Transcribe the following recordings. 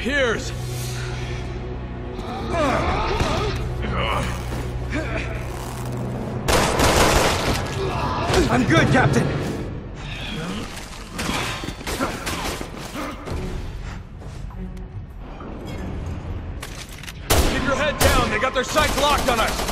Piers! I'm good, Captain! Keep your head down! They got their sights locked on us!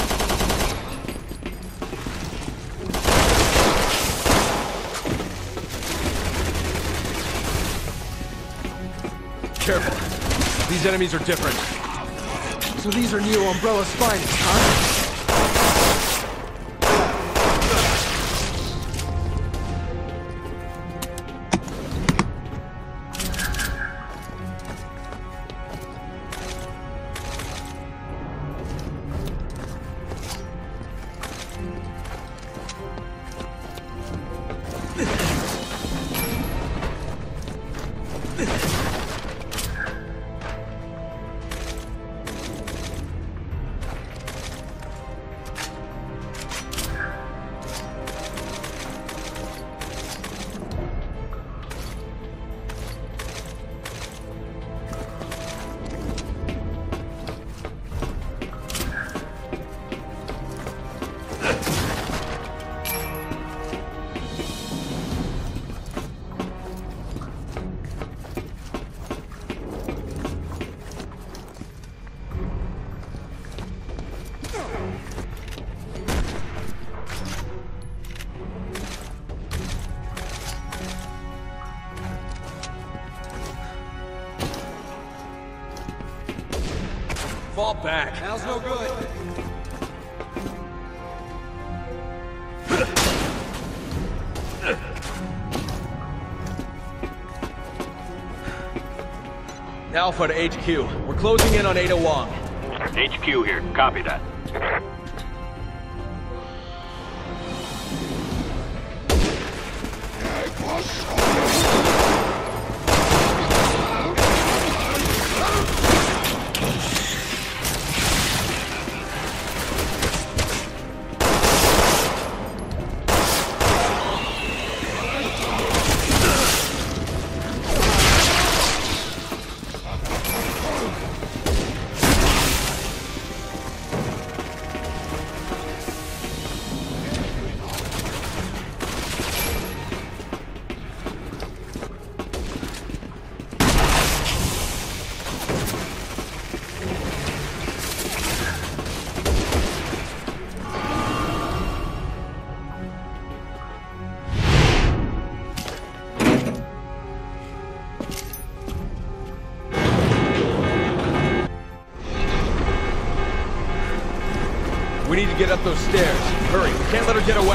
Careful. These enemies are different. So these are Neo Umbrella's finest, huh? Fall back. Now's no good. Alpha to HQ. We're closing in on Ada Wong. HQ here. Copy that. We need to get up those stairs. Hurry, we can't let her get away.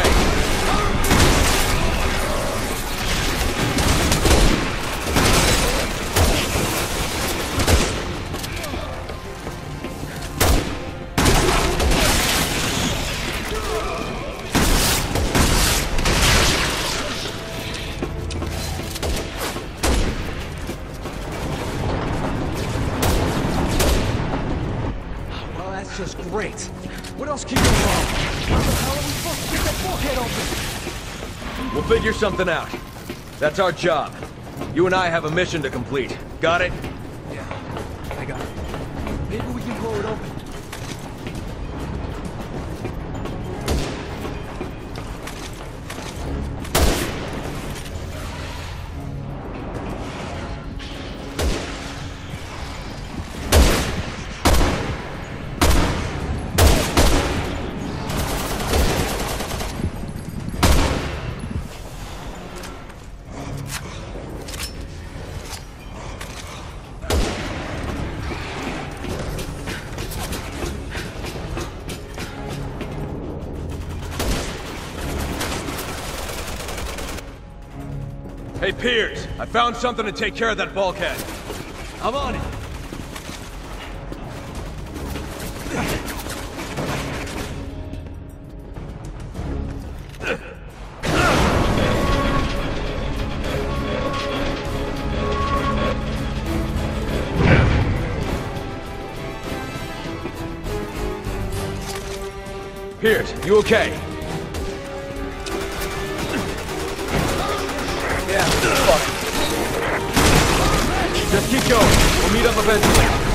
Well, that's just great. What else can go wrong? How the hell are we supposed to get that bulkhead open? We'll figure something out. That's our job. You and I have a mission to complete. Got it? Yeah, I got it. Maybe we can blow it open. Hey, Piers, I found something to take care of that bulkhead. I'm on it. Piers, you okay? Yeah, fuck. Just keep going. We'll meet up eventually.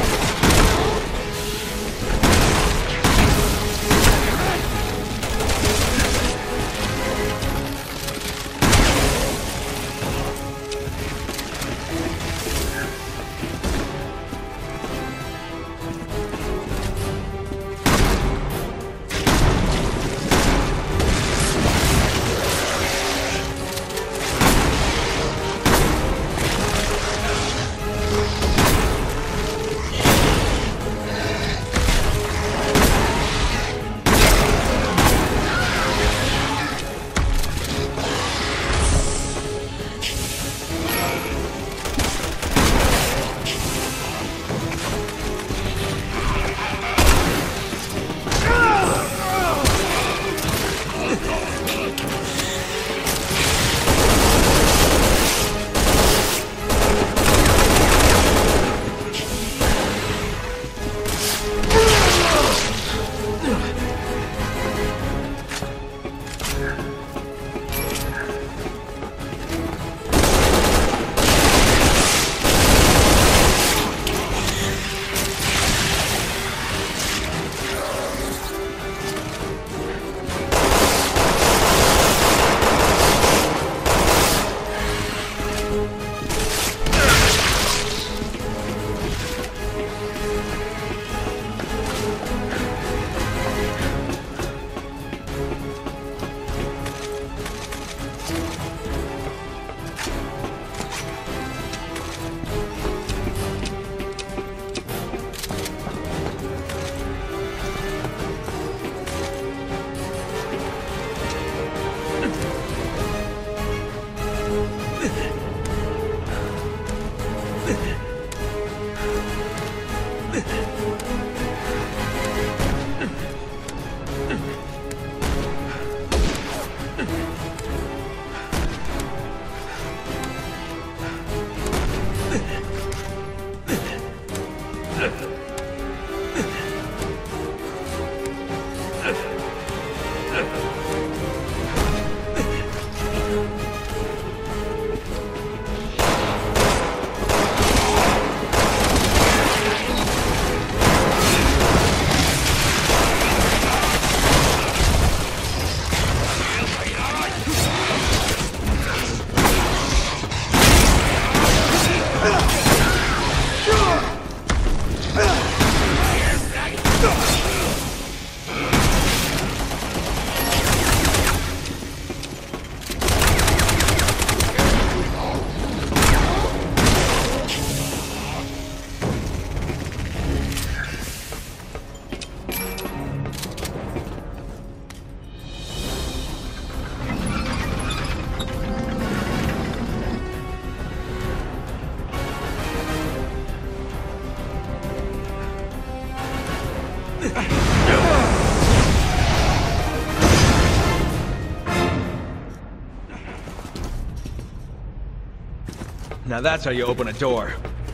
Now that's how you open a door.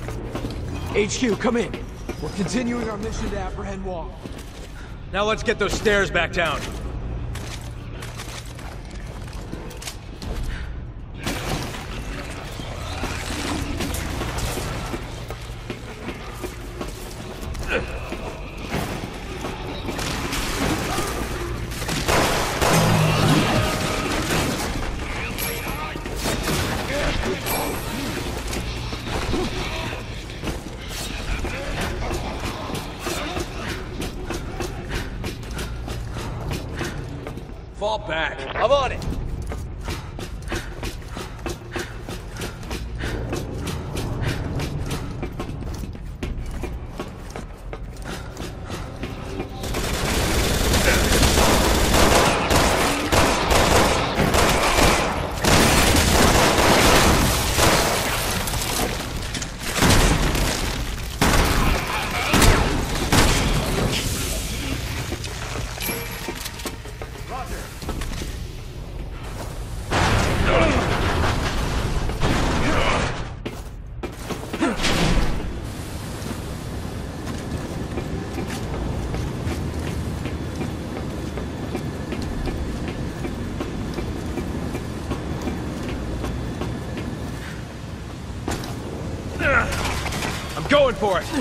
HQ, come in. We're continuing our mission to apprehend Wong. Now let's get those stairs back down. Fall back. I'm on it. I'm going! going for it.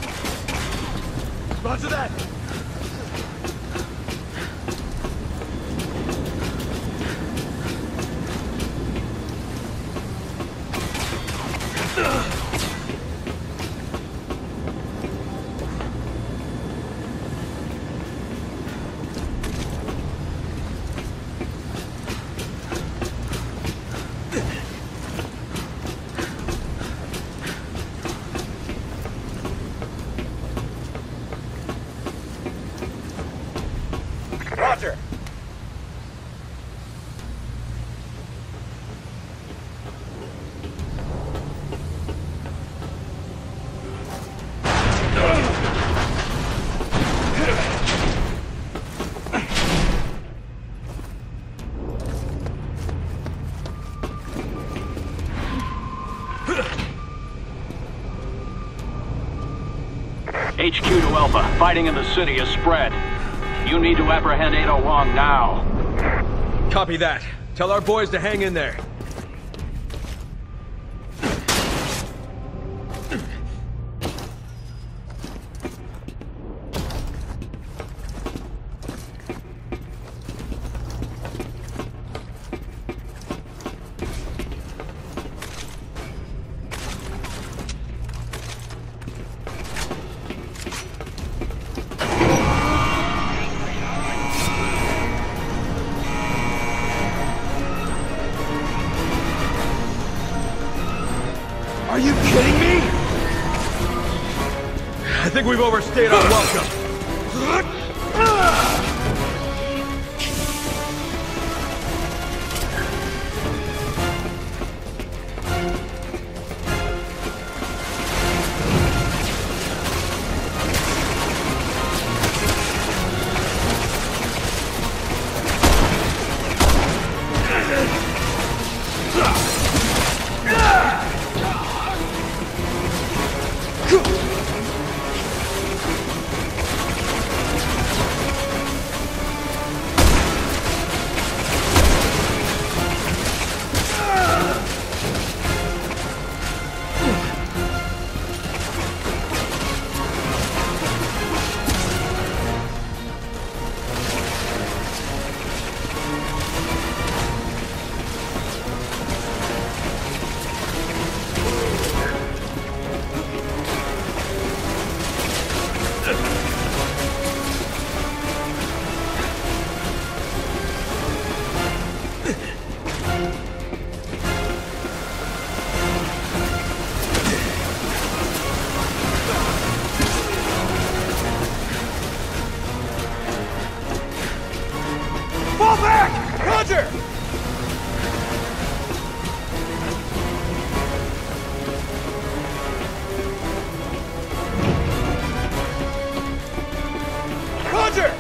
Roger that! Roger. HQ to Alpha. Fighting in the city has spread. You need to apprehend Ada Wong now. Copy that. Tell our boys to hang in there. Are you kidding me? I think we've overstayed our welcome. Fall back! Roger! Roger!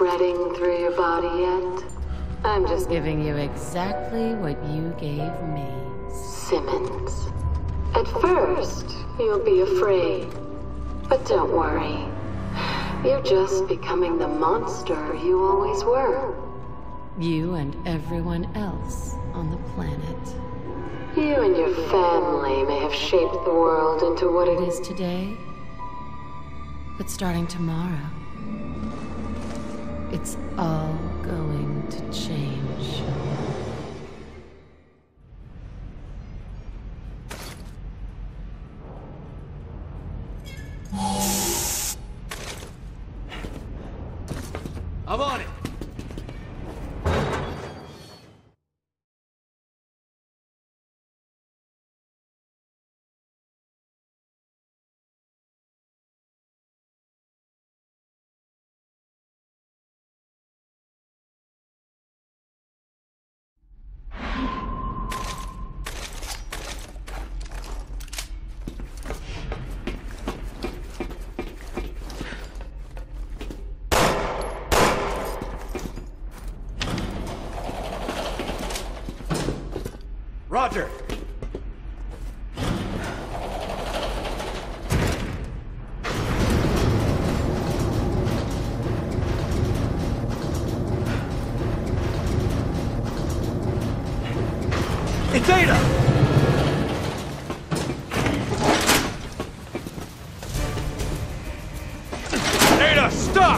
spreading through your body yet? I'm just giving you exactly what you gave me, Simmons. At first, you'll be afraid. But don't worry. You're just becoming the monster you always were. You and everyone else on the planet. You and your family may have shaped the world into what it is today. But starting tomorrow, it's all going to change. I'm on it! Roger! It's Ada! Ada, stop!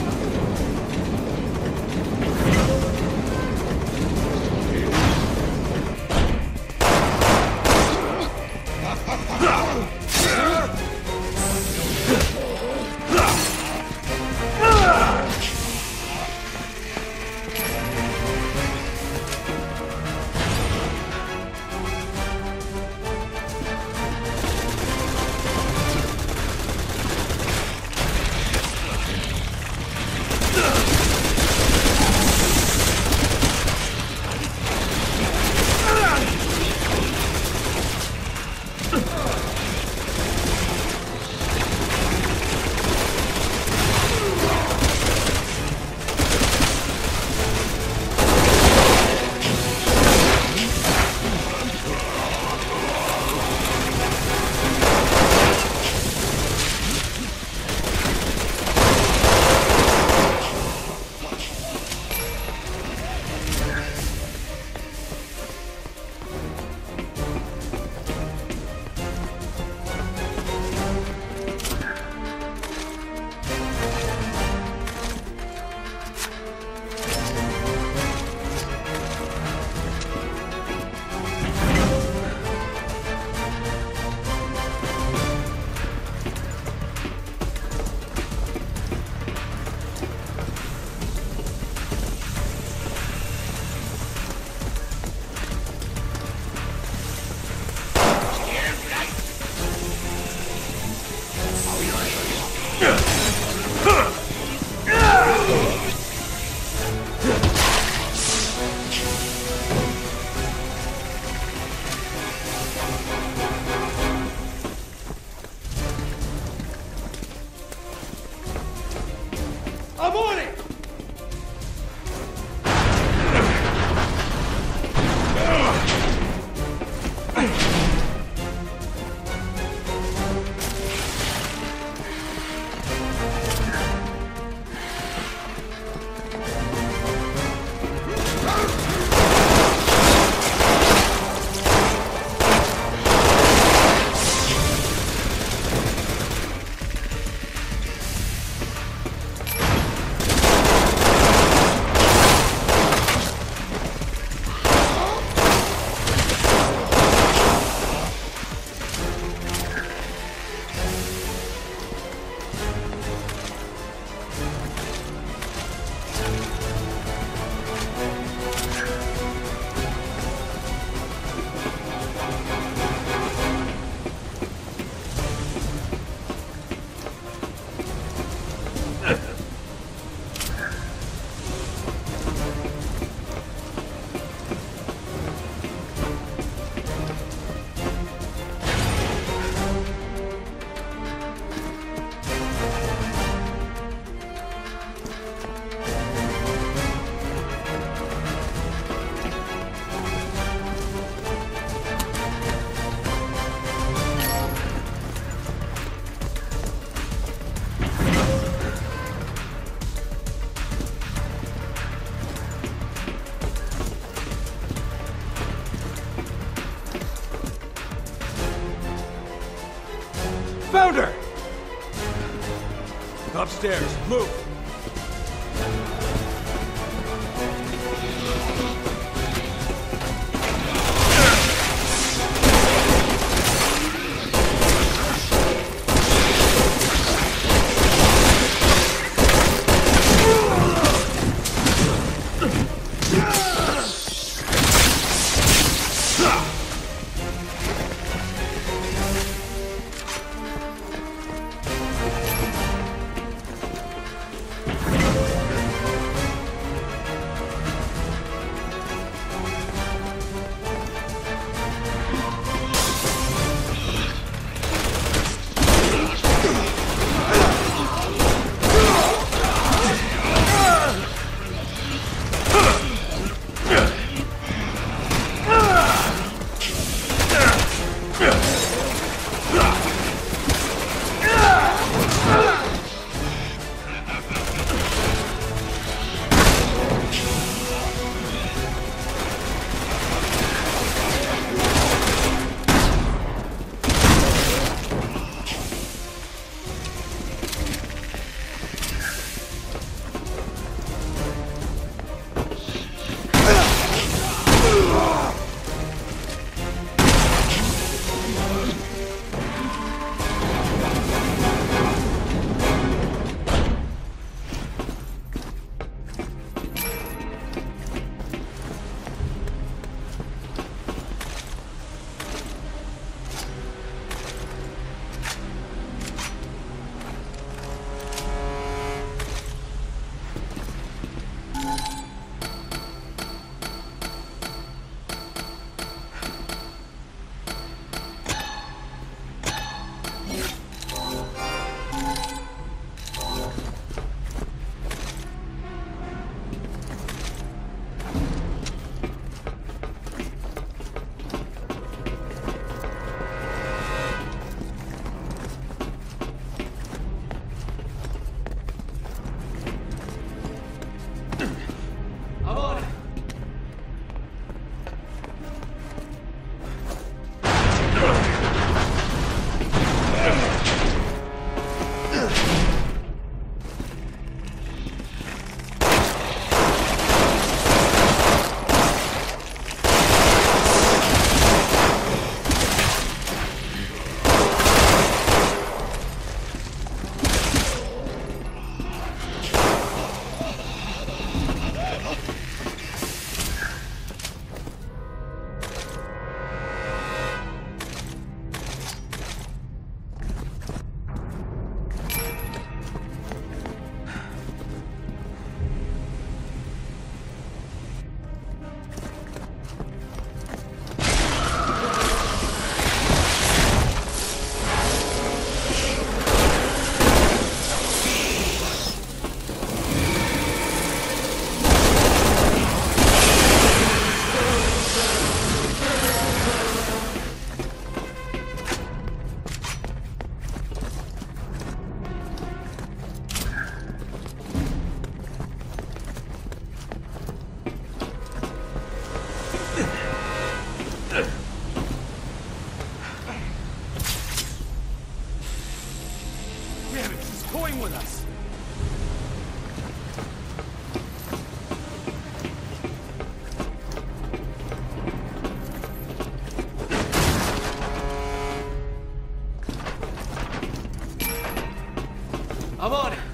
Found her! Upstairs, move! I'm on it.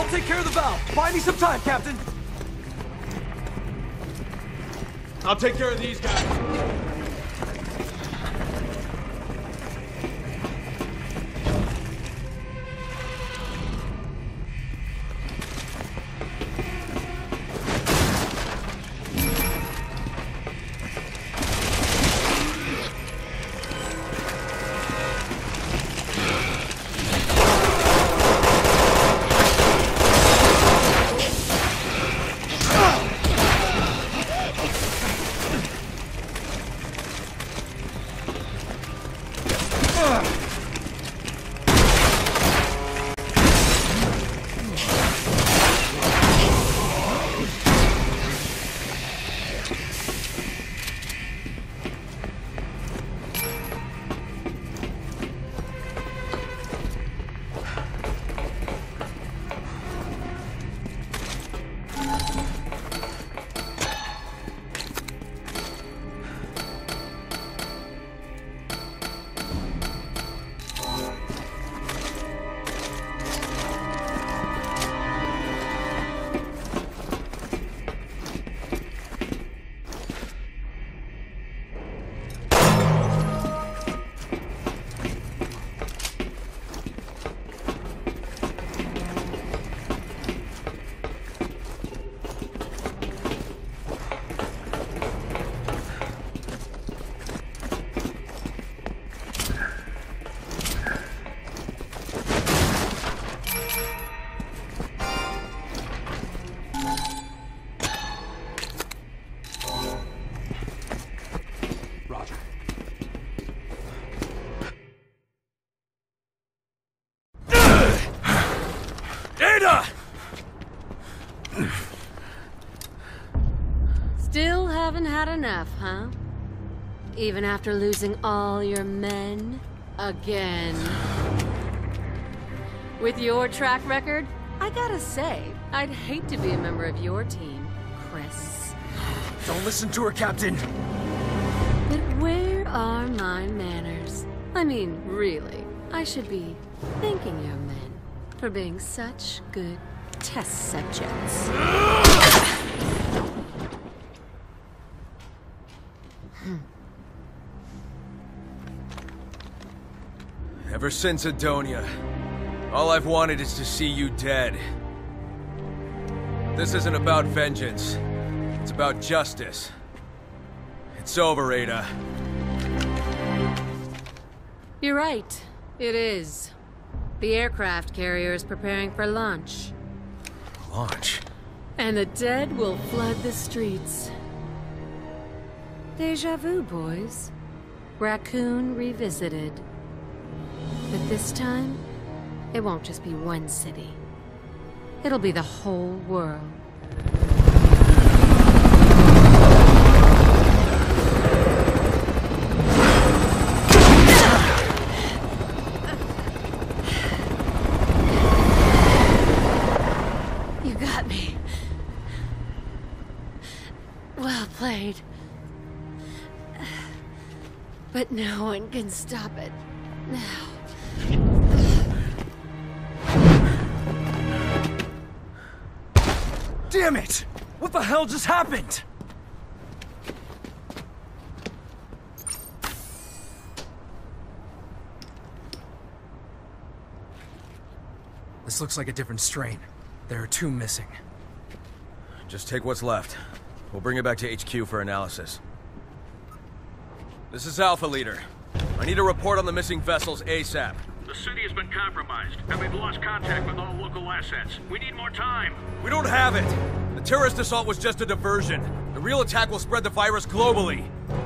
I'll take care of the valve. Buy me some time, Captain. I'll take care of these guys. Still haven't had enough, huh? Even after losing all your men? Again. With your track record, I gotta say, I'd hate to be a member of your team, Chris. Don't listen to her, Captain. But where are my manners? I mean, really, I should be thanking your men for being such good test subjects. Ever since Adonia, all I've wanted is to see you dead. This isn't about vengeance. It's about justice. It's over, Ada. You're right. It is. The aircraft carrier is preparing for launch. Launch? And the dead will flood the streets. Deja vu, boys. Raccoon revisited. But this time, it won't just be one city. It'll be the whole world. You got me. Well played. But no one can stop it now. Damn it! What the hell just happened? This looks like a different strain. There are 2 missing. Just take what's left. We'll bring it back to HQ for analysis. This is Alpha Leader. I need a report on the missing vessels ASAP. The city has been compromised, and we've lost contact with all local assets. We need more time. We don't have it! The terrorist assault was just a diversion. The real attack will spread the virus globally.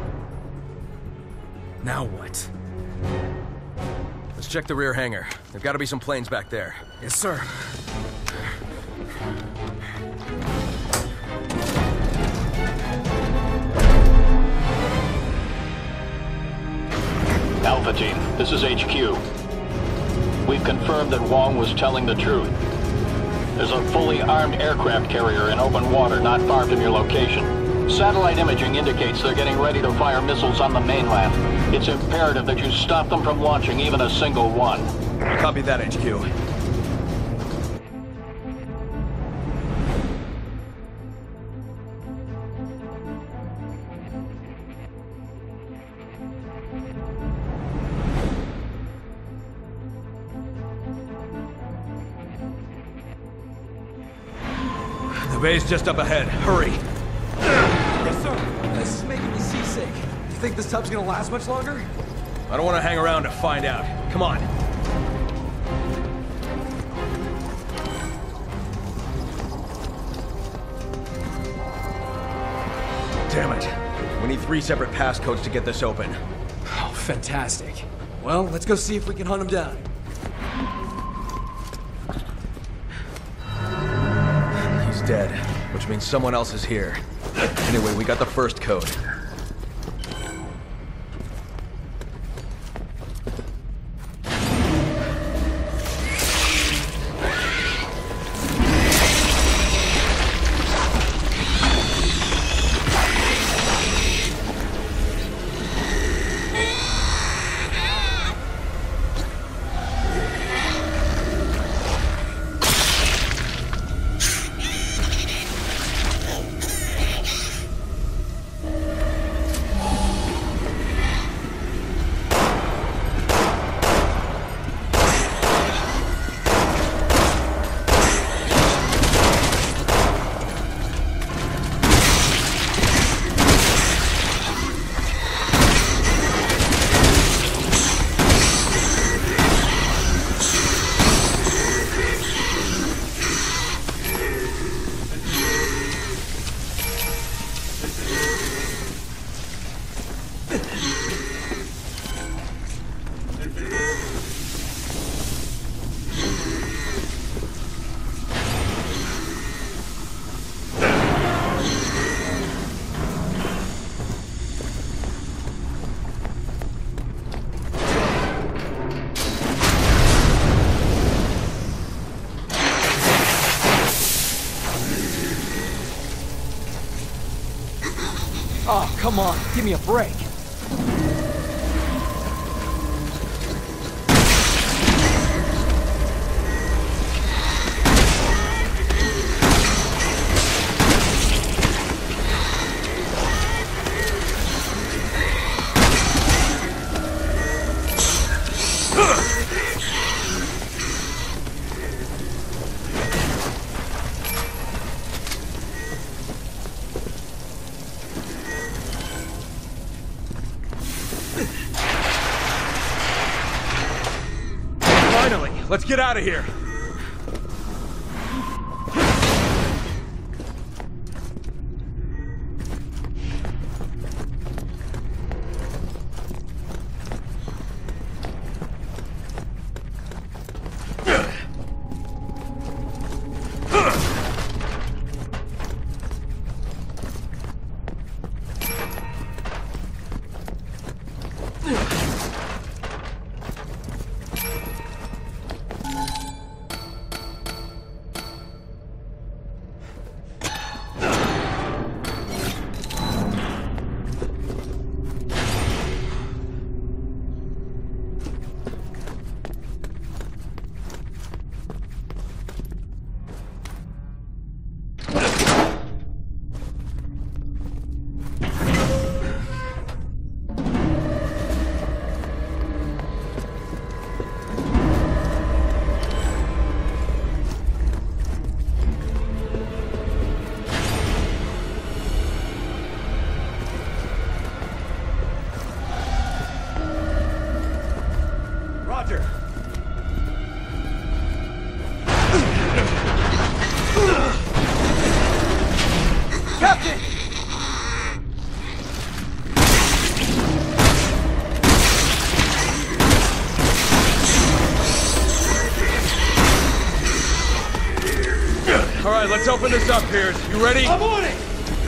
Now what? Let's check the rear hangar. There've got to be some planes back there. Yes, sir. Alpha Team, this is HQ. We've confirmed that Wong was telling the truth. There's a fully armed aircraft carrier in open water not far from your location. Satellite imaging indicates they're getting ready to fire missiles on the mainland. It's imperative that you stop them from launching even a single one. Copy that, HQ. The bay's just up ahead. Hurry. Yes, sir. This is making me seasick. You think this tub's gonna last much longer? I don't want to hang around to find out. Come on. Damn it. We need 3 separate passcodes to get this open. Oh, fantastic. Well, let's go see if we can hunt him down. He's dead, which means someone else is here. Anyway, we got the first code. Oh, come on. Give me a break. Finally, let's get out of here. Roger. Captain! All right, let's open this up, Piers. You ready? I'm on it!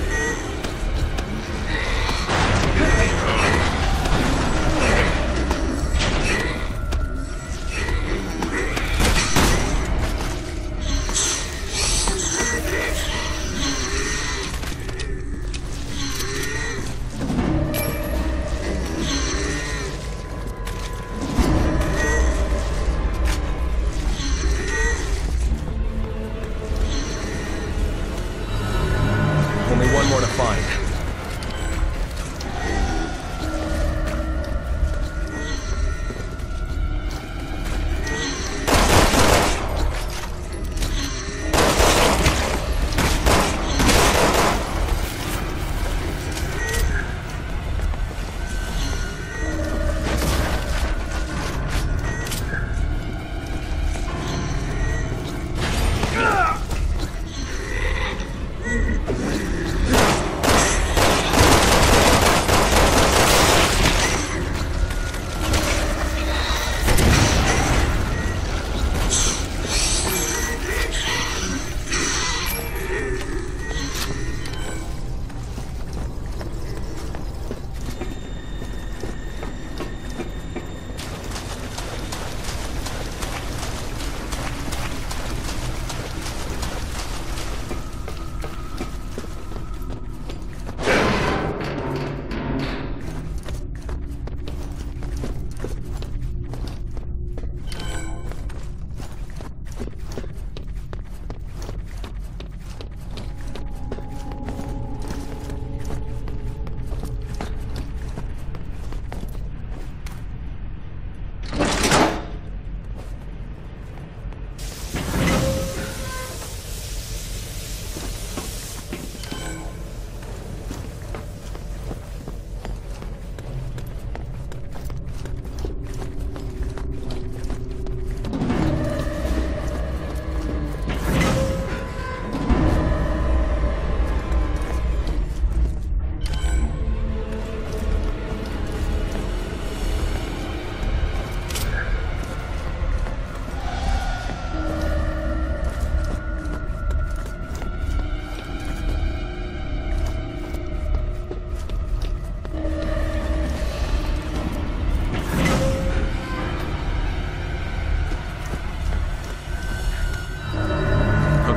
Only one more to find.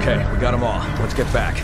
Okay, we got them all. Let's get back.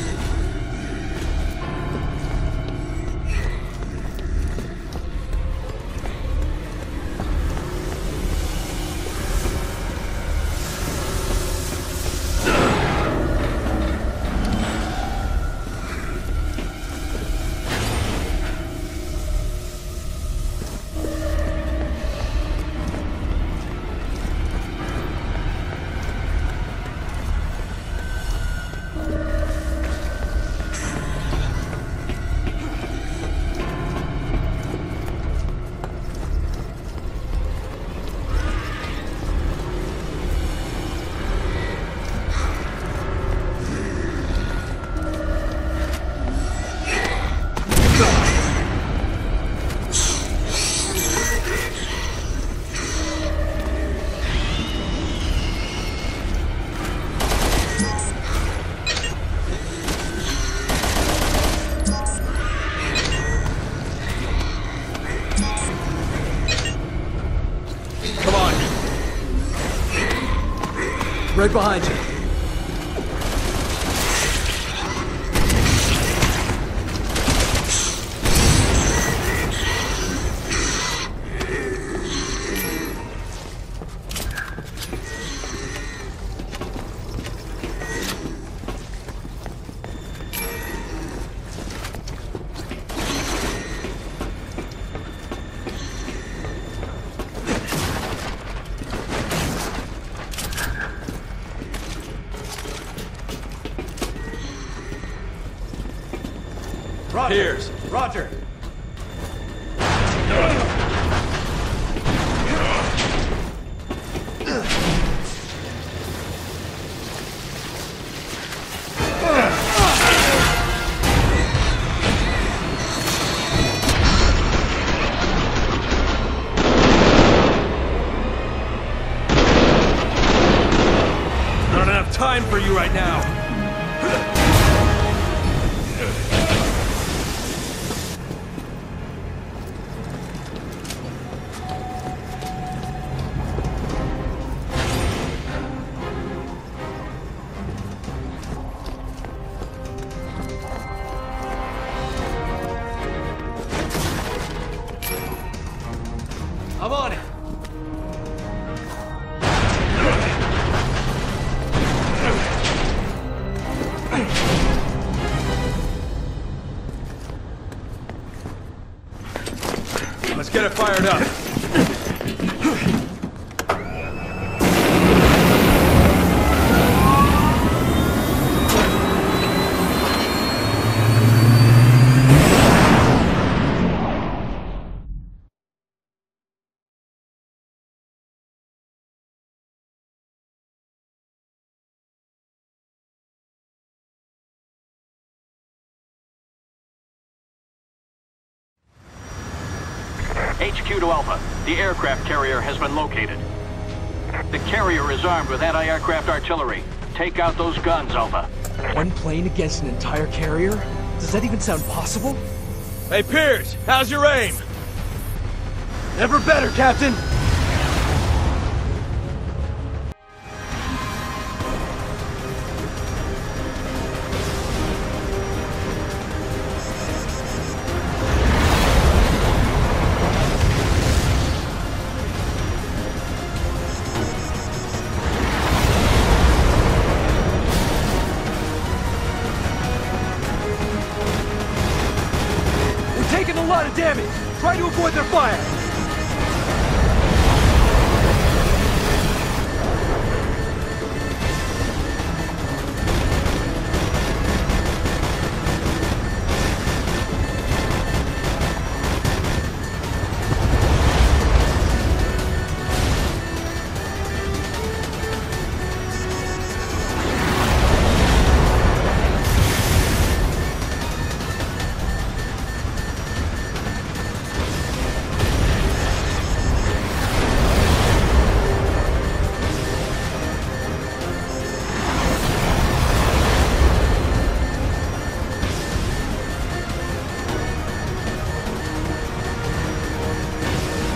Right behind you. Piers. Roger. I don't have time for you right now. I'm on it. Let's get it fired up. HQ to Alpha. The aircraft carrier has been located. The carrier is armed with anti-aircraft artillery. Take out those guns, Alpha. One plane against an entire carrier? Does that even sound possible? Hey, Piers, how's your aim? Never better, Captain! Taking a lot of damage. Try to avoid their fire.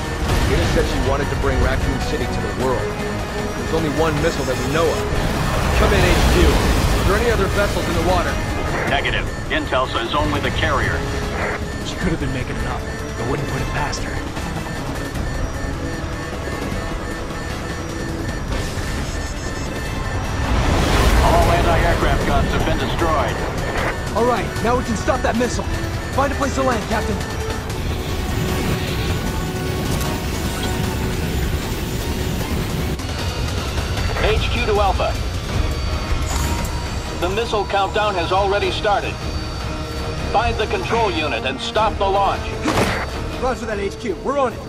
Said she wanted to bring Raccoon City to the world. There's only one missile that we know of. Come in, HQ. Are there any other vessels in the water? Negative. Intel says only the carrier. She could have been making it up. I wouldn't put it past her. All anti-aircraft guns have been destroyed. All right, now we can stop that missile. Find a place to land, Captain. HQ to Alpha. The missile countdown has already started. Find the control unit and stop the launch. Roger that, HQ. We're on it.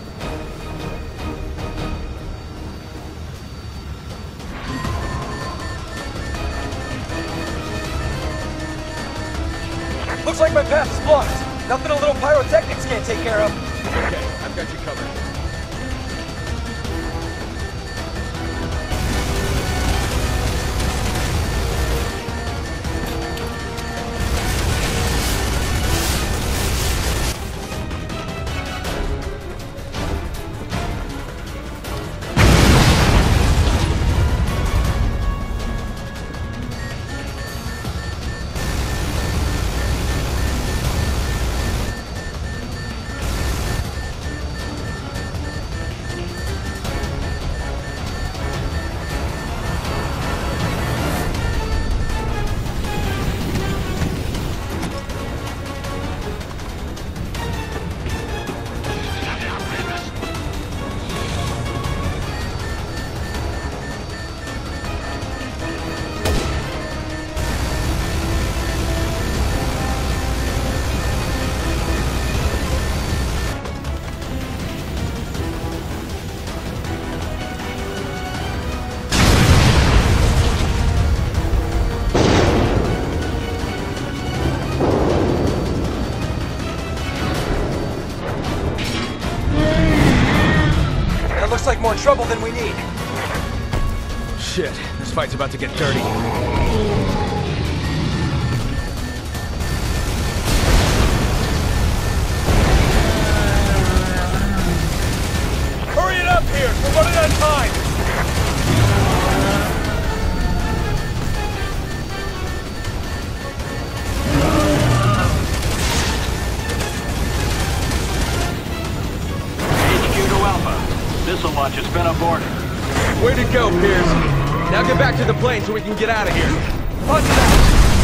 Looks like my path is blocked. Nothing a little pyrotechnics can't take care of. Okay, I've got you covered. Looks like more trouble than we need. Shit, this fight's about to get dirty. Hurry it up here! We're running out of time! Missile launch has been aborted. Way to go, Pierce. Now get back to the plane so we can get out of here. Punch that!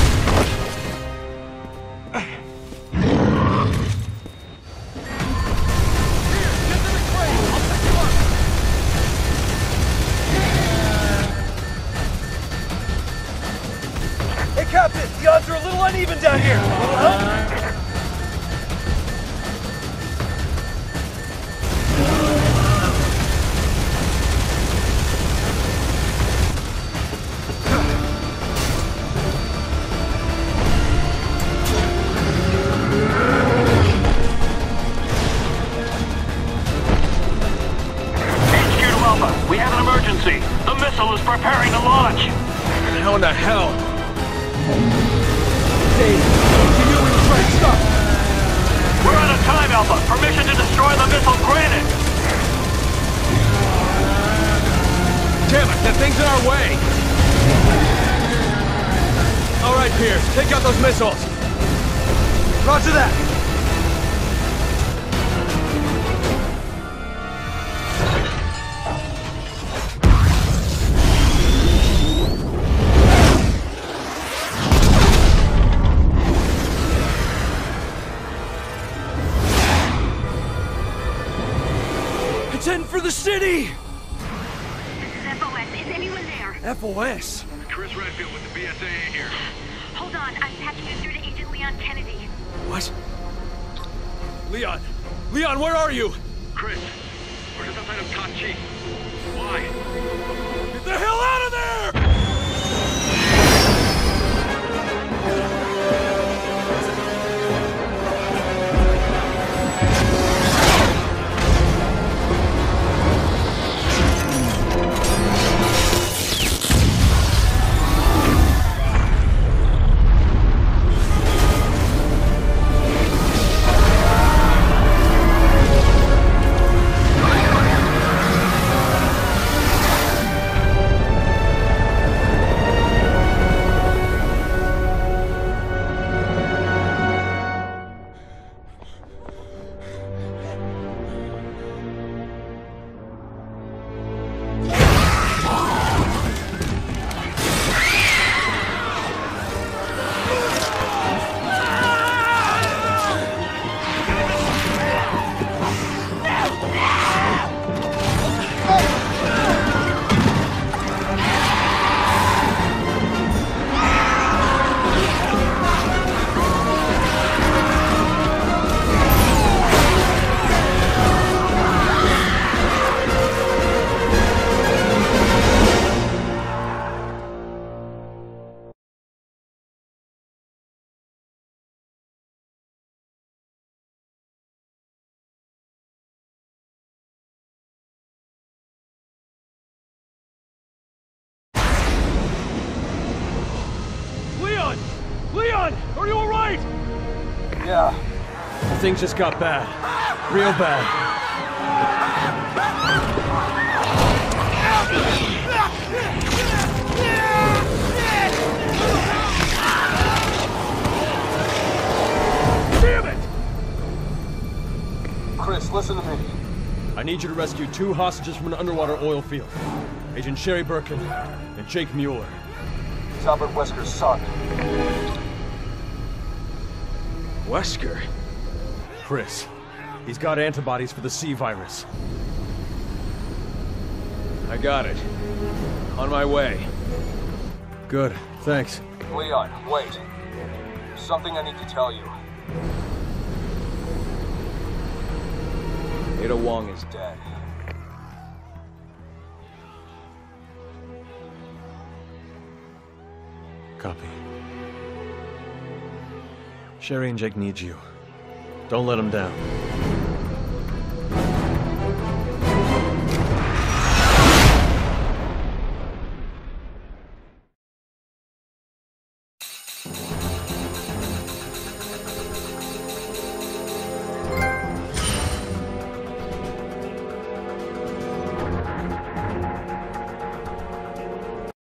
Hey, Captain! The odds are a little uneven down here. A little help? We have an emergency. The missile is preparing to launch. How in the hell? Dave, you knew we were trying to stop. We're out of time, Alpha. Permission to destroy the missile granted. Damn it, that thing's in our way. All right, Pierce, take out those missiles. Roger that. It's heading for the city! This is FOS. Is anyone there? FOS? Chris Redfield with the BSAA here. Hold on. I'm patching you through to Agent Leon Kennedy. What? Leon! Leon, where are you? Chris, we're just outside of Tachi. Why? Get the hell out of there! Leon, are you alright? Yeah. Things just got bad. Real bad. Damn it! Chris, listen to me. I need you to rescue 2 hostages from an underwater oil field. Agent Sherry Birkin and Jake Mueller. It's Albert Wesker's son. Wesker? Chris. He's got antibodies for the C virus. I got it. On my way. Good, thanks. Leon, wait. Something I need to tell you. Ada Wong is dead. Dead. Copy. Sherry and Jake need you. Don't let them down.